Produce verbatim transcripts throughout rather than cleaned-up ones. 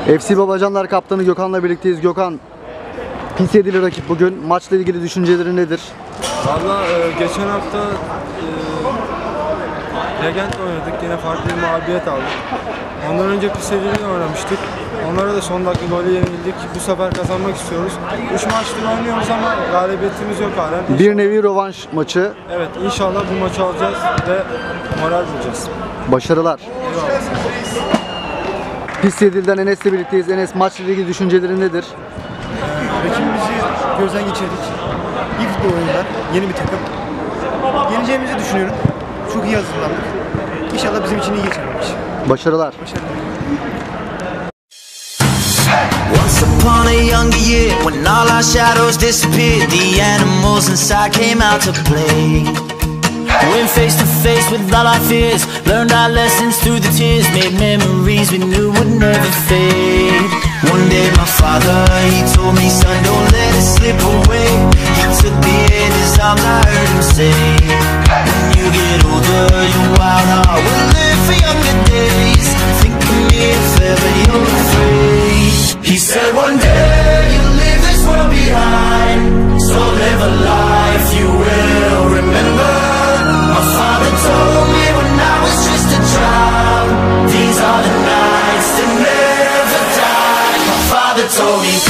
F C Babacanlar kaptanı Gökhan'la birlikteyiz. Gökhan, pis yedili rakip bugün. Maçla ilgili düşünceleri nedir? Valla e, geçen hafta e, Legend oynadık. Yine farklı bir mağlubiyet aldık. Ondan önce pis yedili oynamıştık. Onlara da son dakika golü yenildik. Bu sefer kazanmak istiyoruz. Üç maçtır oynuyoruz ama galibiyetimiz yok halen. İnşallah. Bir nevi rövanş maçı. Evet, inşallah bu maçı alacağız ve moral bulacağız. Başarılar. Eyvallah. Pis yedilden Enes'le birlikteyiz. Enes, maçla ilgili düşünceleri nedir? Rakibimizi gözden geçirdik. İyi futbol oyuncular, yeni bir takım. Yeneceğimizi düşünüyorum. Çok iyi hazırlandık. İnşallah bizim için iyi geçer bu maç. Başarılar. Başarılar. Once upon a younger year, when all our shadows disappeared, the animals inside came out to play. Went face to face with all our fears, learned our lessons through the tears, made memories we knew would never fade. One day my father, he told me, son, don't let it slip away. He took me in his arms, I heard him say, when you get older, your wild heart will live for younger days. Think of me if ever you're afraid. He said one day you'll leave this world behind, so live a life you will remember. My father told me when I was just a child, these are the nights that never die. My father told me.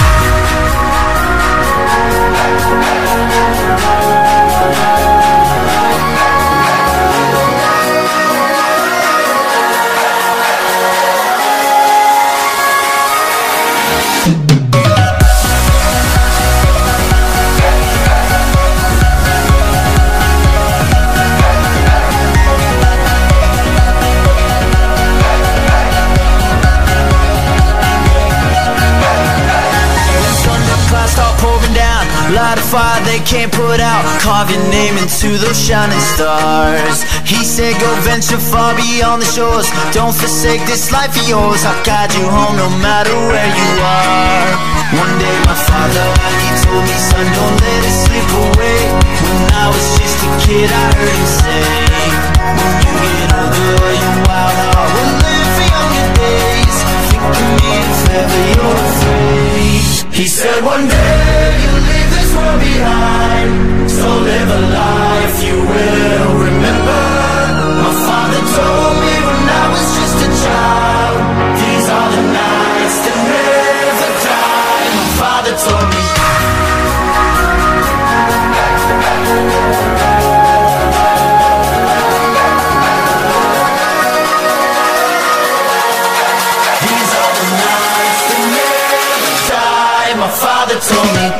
Light a fire they can't put out, carve your name into those shining stars. He said go venture far beyond the shores, don't forsake this life of yours. I'll guide you home no matter where you are. One day my father, he told me, son, don't let it slip away. When I was just a kid I heard him say, when you get older your wild heart will live for younger days. Think of me if ever you're afraid. He said one day you'll leave this world behind, so live a life you will remember. My father told me when I was just a child, these are the nights that never die. My father told me. These are the nights that never die. My father told me.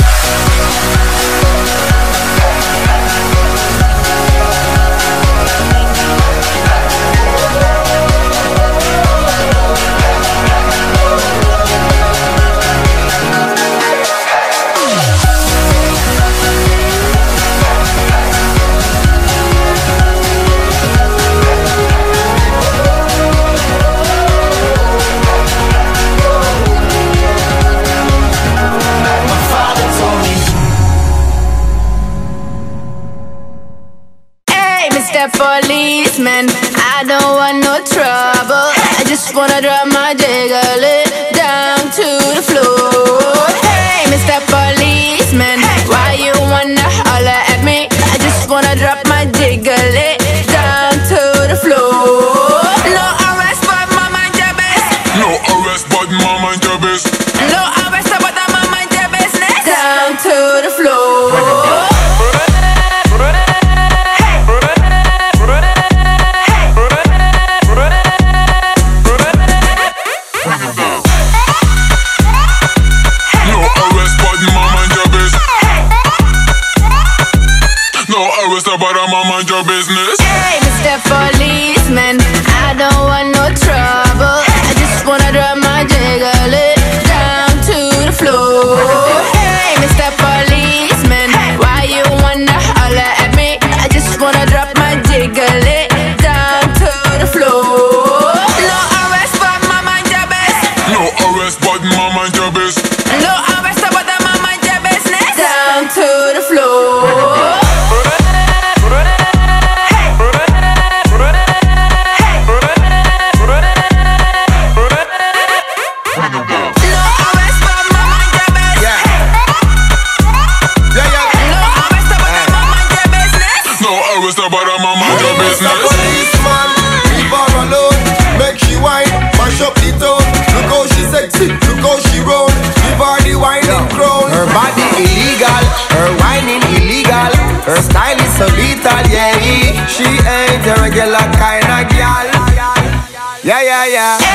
Policeman, I don't want no trouble. I just wanna drop my jiggle down to the floor. Hey, Mister Policeman, why you wanna holler at me? I just wanna drop my jiggle down to the floor. No arrest, but my mind your business. No arrest, but my mind your business. No arrest, but my mind your business. Down to the floor. But I'm mind your business. Hey, Mister Policeman, I don't want no trouble. I just wanna drop my jiggle down to the floor. Hey, Mister Policeman, why you wanna holler at me? I just wanna drop my jiggle down to the floor. No arrest, but my mind your business. No arrest, but my mind your business. No arrest, but my mind your business. Down to the floor. Bring 'em down.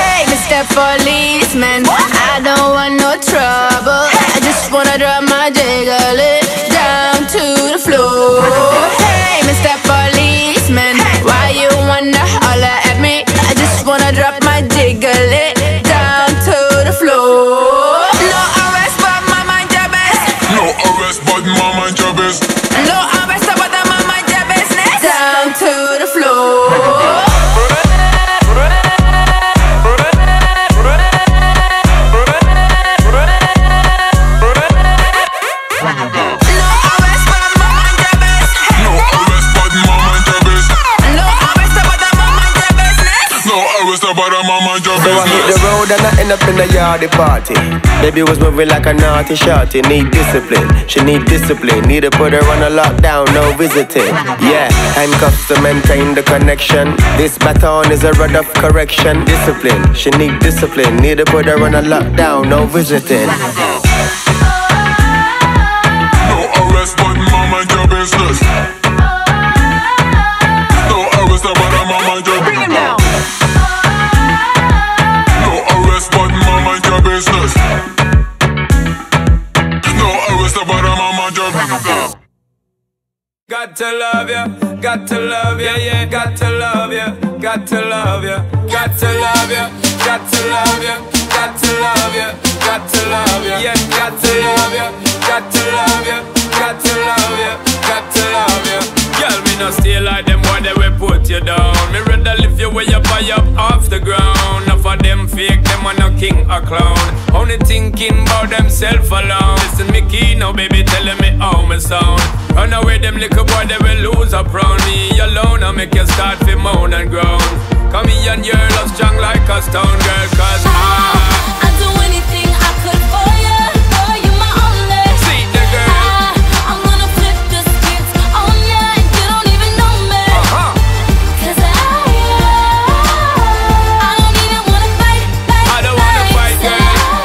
Hey, Mister Policeman, I don't want no trouble. I just wanna drop my jiggle it down to the floor. Hey, Mister Policeman, why you wanna holler at me? I just wanna drop my jiggle it down to the floor. No arrest, but my mind your business. No arrest, but my mind your business. No arrest, but my mind your business. Down to the floor. So I hit the road and I end up in a yardie party. Baby was moving like a naughty shorty. Need discipline, she need discipline. Need to put her on a lockdown, no visiting. Yeah, handcuffs to maintain the connection. This baton is a rod of correction. Discipline, she need discipline. Need to put her on a lockdown, no visiting. No arrest, but my mind your business. No arrest, but my mind your business. Business. No arrest about a mama job. Got to love ya, got to love ya, yeah, got to love ya, got to love ya, got to love ya, got to love ya, got to love ya, got to love ya, yeah, got to love ya, got to love ya, got to love ya, got to love ya. Girl, me no stay like them boy, they will put you down. Me rather lift you way up high up off the ground. Enough of them fake, them are no king or clown. Only thinking about themself alone. Listen me key now, baby, telling me how me sound. Run away them little boy, they will lose up round me alone. I make you start to moan and groan. Come here and your love strong like a stone girl. Cause I I'd do anything I could for you. Boy, you my only. See the girl. I, I'm gonna flip the script on ya and you don't even know me. Uh-huh. Cause I, I don't even wanna fight, fight, I don't wanna fight, girl.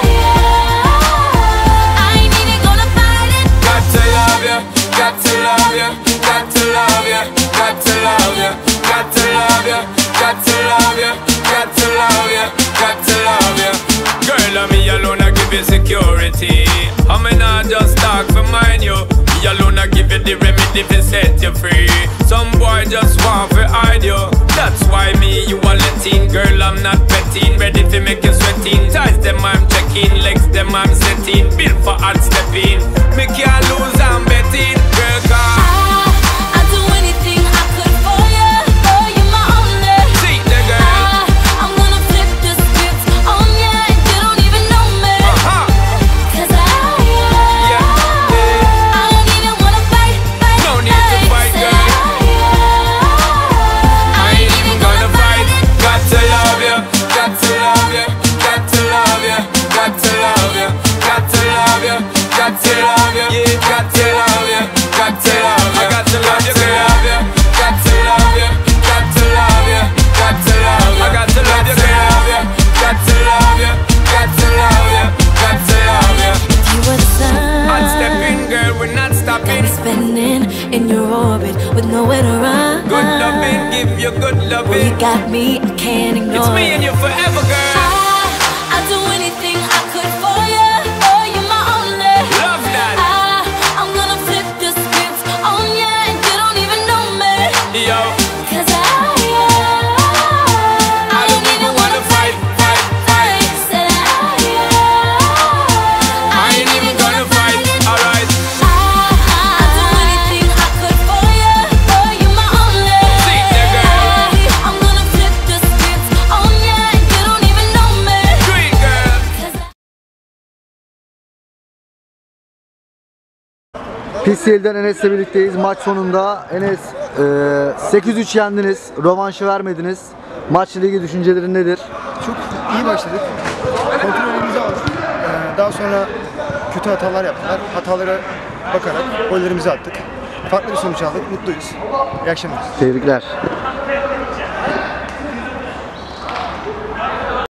I ain't even gonna fight it. Got to love ya, got to love ya, got to love ya, got to love ya, got to love ya, got to love ya, got to love ya, got to love ya. Girl, I'm me alone, I give you security. I mean, I just talk for mine, you. Me alone, I give you the remedy to set you free. Some boy just want to hide you. That's why me, you are letting. Girl, I'm not betting. Ready to make you sweating. Ties them, I'm checking. Legs them, I'm setting. Built for hard stepping. Me can't lose, I'm betting. Girl, cause I, I'd do anything I could for you. Boy, you my only. see the girl. I, I'm gonna flip the script on ya and you don't even know me. Uh-huh. Cause I, Yeah, yeah. I don't even wanna fight, fight, No need to fight, girl. I ain't even gonna fight. Got to love ya, got to love ya, got to love ya, got to love ya, got to love ya, got to love ya, yeah, got to love ya, got to love ya, I got to love ya, girl. Got to love ya, got to love ya, got to love ya, I got to love ya, girl. Got to love ya, got to love ya, got to love ya. You were the sun. Hot stepping, girl, we're not stopping. Spinning in your orbit with nowhere to run. Good loving, give you good Well, loving. you got me, I can't ignore It's me and it. you forever, girl. I, I'd do anything I could for you. Oh, you my only. Love that. I, I'm gonna flip the script on ya and you don't even know me. Yo, Cause I, I don't even wanna fight, fight, fight. Said I, I ain't even gonna fight, alright. I'd do anything I could for you. Oh, you my only. See the girl. I'm gonna flip the script on ya and you don't even know me. Green girl. Pisli'den Enes'le birlikteyiz. Maç sonunda Enes e, sekiz üç yendiniz. Rövanşı vermediniz. Maçla ilgili düşüncelerin nedir? Çok iyi başladık. Kontrolümüzü aldık. Ee, daha sonra kötü hatalar yaptılar. Hatalara bakarak gollerimizi attık. Farklı bir sonuç aldık. Mutluyuz. İyi akşamlar. Tebrikler.